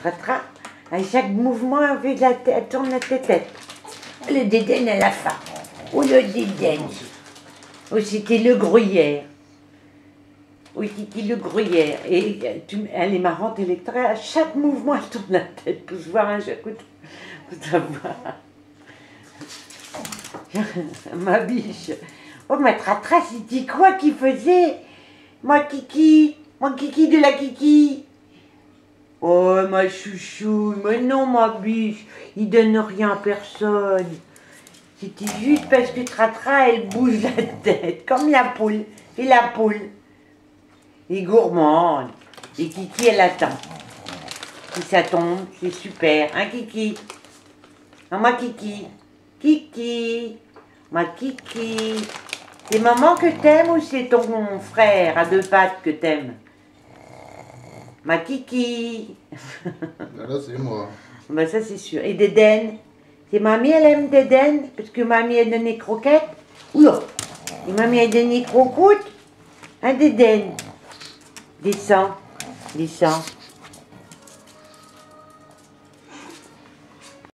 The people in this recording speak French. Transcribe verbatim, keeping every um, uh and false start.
Tratra, à chaque mouvement, elle, fait de la tête, elle tourne la tête. Le Dédène à la fin. Ou le Dédène. Ou c'était le gruyère. Oui, Kiki le gruyère. Et tu, elle est marrante, Electra. À chaque mouvement, elle tourne la tête pour se voir un chaque coup. Pour savoir. Ma biche. Oh, ma Tratra, c'était quoi qu'il faisait? Moi, Kiki. Moi, Kiki de la Kiki. Oh, ma chouchou. Mais non, ma biche. Il donne rien à personne. C'était juste parce que Tratra, elle bouge la tête. Comme la poule. Et la poule. Et gourmande. Et Kiki, elle attend. Si ça tombe, c'est super. Hein, Kiki? Ah, ma Kiki. Kiki. Ma Kiki. C'est maman que t'aimes ou c'est ton frère à deux pattes que t'aimes? Ma Kiki. Là, c'est moi. Ben ça, c'est sûr. Et Dédène? C'est mamie, elle aime Dédène? Parce que mamie, elle donne des croquettes? Oula! Et mamie, elle donne des crocoutes? Hein, Dédène? Descends. Descends.